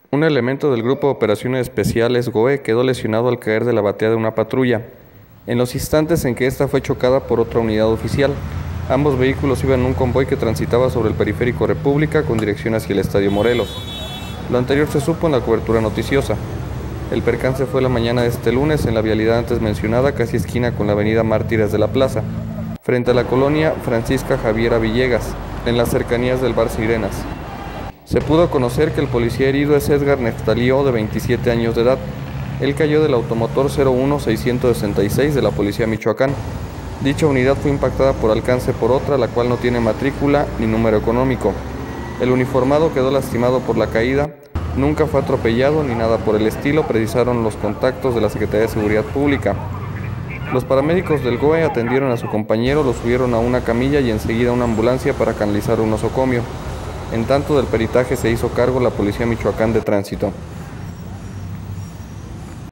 Un elemento del Grupo de Operaciones Especiales GOE quedó lesionado al caer de la batea de una patrulla, en los instantes en que ésta fue chocada por otra unidad oficial. Ambos vehículos iban en un convoy que transitaba sobre el Periférico República con dirección hacia el Estadio Morelos. Lo anterior se supo en la cobertura noticiosa. El percance fue la mañana de este lunes en la vialidad antes mencionada, casi esquina con la avenida Mártires de la Plaza, frente a la colonia Francisca Javiera Villegas, en las cercanías del bar Sirenas. Se pudo conocer que el policía herido es Edgar Neftalí O, de 27 años de edad. Él cayó del automotor 01666 de la Policía Michoacán. Dicha unidad fue impactada por alcance por otra, la cual no tiene matrícula ni número económico. El uniformado quedó lastimado por la caída, nunca fue atropellado ni nada por el estilo, precisaron los contactos de la Secretaría de Seguridad Pública. Los paramédicos del GOE atendieron a su compañero, lo subieron a una camilla y enseguida a una ambulancia para canalizar un nosocomio. En tanto, del peritaje se hizo cargo la Policía Michoacán de Tránsito.